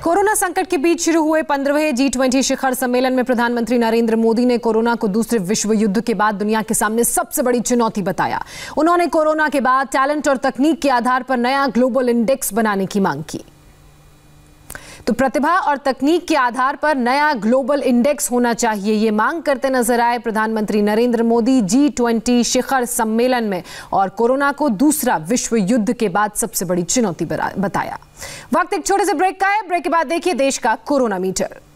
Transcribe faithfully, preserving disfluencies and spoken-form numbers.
Corona संकट के बीच शुरू हुए पंद्रहवें जी ट्वेंटी शिखर सम्मेलन में प्रधानमंत्री नरेंद्र मोदी ने कोरोना को दूसरे विश्व युद्ध के बाद दुनिया के सामने सबसे बड़ी चुनौती बताया। उन्होंने कोरोना के बाद टैलेंट और तकनीक के आधार पर नया ग्लोबल इंडेक्स बनाने की मांग की। तो प्रतिभा और तकनीक के आधार पर नया ग्लोबल इंडेक्स होना चाहिए, ये मांग करते नजर आए प्रधानमंत्री नरेंद्र मोदी जी ट्वेंटी शिखर सम्मेलन में और कोरोना को दूसरा विश्व युद्ध के बाद सबसे बड़ी चुनौती बताया। वक्त एक छोटे से ब्रेक का है। ब्रेक के बाद देखिए देश का कोरोना मीटर।